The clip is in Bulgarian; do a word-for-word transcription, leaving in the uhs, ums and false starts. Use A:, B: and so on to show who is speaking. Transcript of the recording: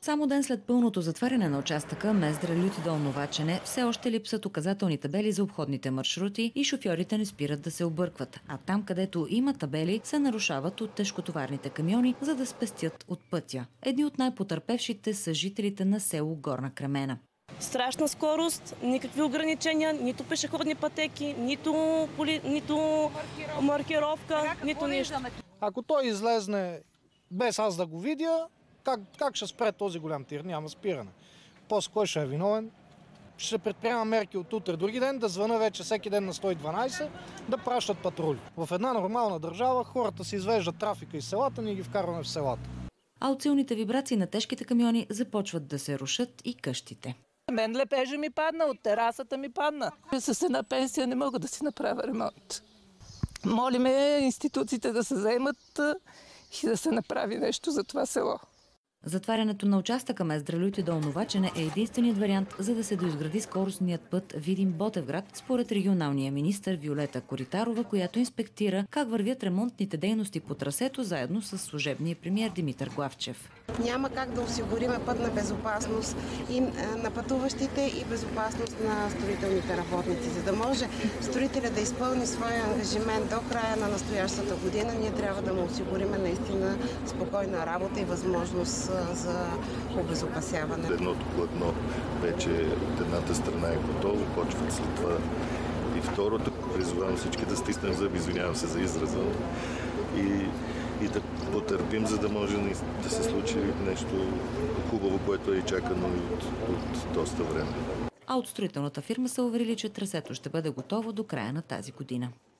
A: Само ден след пълното затваряне на участъка Мездра – Лютидол – Новачене все още липсват указателни табели за обходните маршрути и шофьорите не спират да се объркват. А там, където има табели, се нарушават от тежкотоварните камиони, за да спестят от пътя. Едни от най-потърпевшите са жителите на село Горна Кремена.
B: Страшна скорост, никакви ограничения, нито пешеходни пътеки, нито, поли, нито маркировка, маркировка нито нищо.
C: Ако той излезне без аз да го видя, как, как ще спре този голям тир? Няма спиране. После кой ще е виновен? Ще предприема мерки от утре други ден, да звъна вече всеки ден на сто и дванадесет, да пращат патрули. В една нормална държава хората си извеждат трафика из селата, ние ги вкарваме в селата.
A: А от силните вибрации на тежките камиони започват да се рушат и къщите.
D: Мен лепежа ми падна, от терасата ми падна. С една пенсия не мога да си направя ремонт. Молиме институциите да се заемат и да се направи нещо за това село.
A: Затварянето на участъка Мездра – Лютидол – Новачене е единственият вариант, за да се доизгради скоростният път Видин-Ботевград, според регионалния министър Виолета Коритарова, която инспектира как вървят ремонтните дейности по трасето заедно с служебния премиер Димитър Главчев.
E: Няма как да осигурим пътна безопасност и на пътуващите и безопасност на строителните работници. За да може строителя да изпълни своя ангажимент до края на настоящата година, ние трябва да му осигурим наистина спокойна работа и възможност за обезопасяване.
F: Едното платно вече от едната страна е готово, почват след това и второто. Призовавам всички да стиснем зъби, извинявам се за израза, и, и да потърпим, за да може да се случи нещо хубаво, което е чакано от, от доста време.
A: А от строителната фирма са уверили, че трасето ще бъде готово до края на тази година.